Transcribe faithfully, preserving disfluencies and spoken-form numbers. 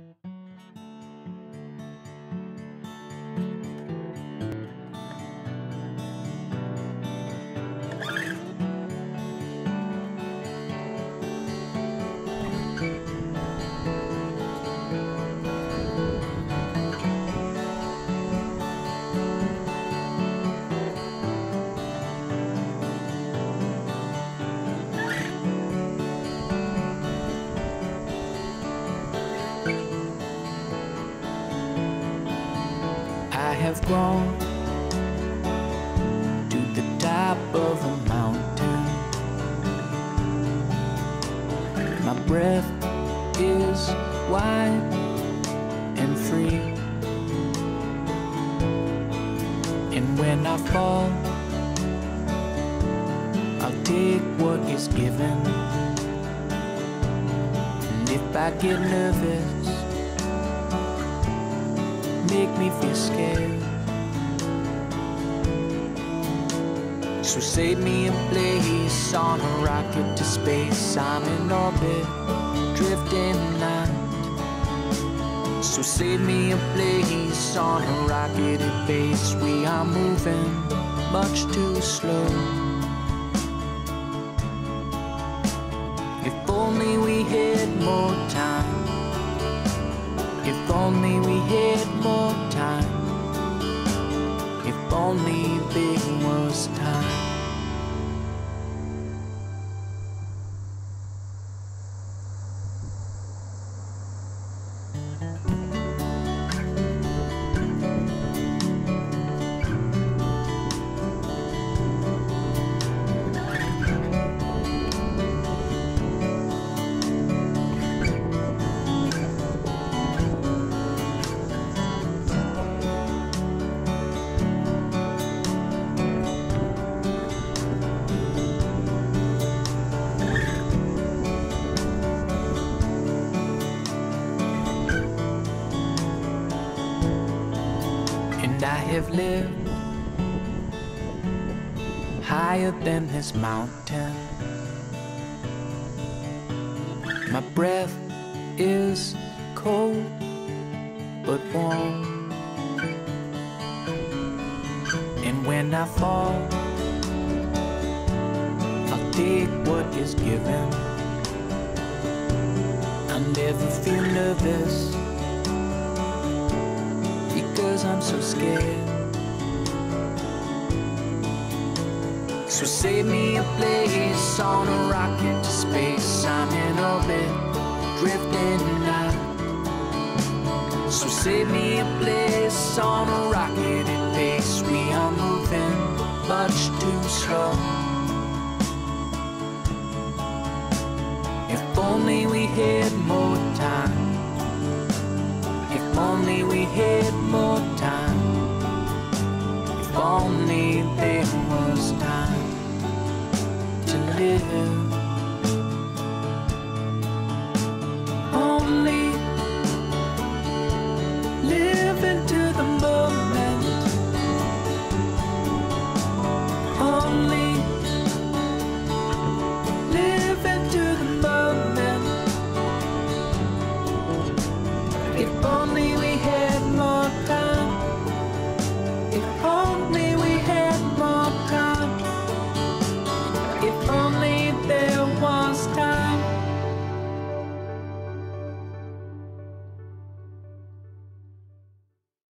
I have grown to the top of a mountain. My breath is wide and free, and when I fall, I'll take what is given. And if I get nervous, make me feel scared. So save me a place on a rocket to space. I'm in orbit, drifting light. So save me a place on a rocket at base. We are moving much too slow. If only we had more time. If only we had more time. If only big was time. I have lived higher than this mountain. My breath is cold but warm, and when I fall, I'll take what is given. I never feel nervous, because I'm so scared. So save me a place on a rocket to space. I'm in orbit, drifting out. So save me a place on a rocket at pace. We are moving much too slow. If only we had more time. If only we had more time. If only there was time to live.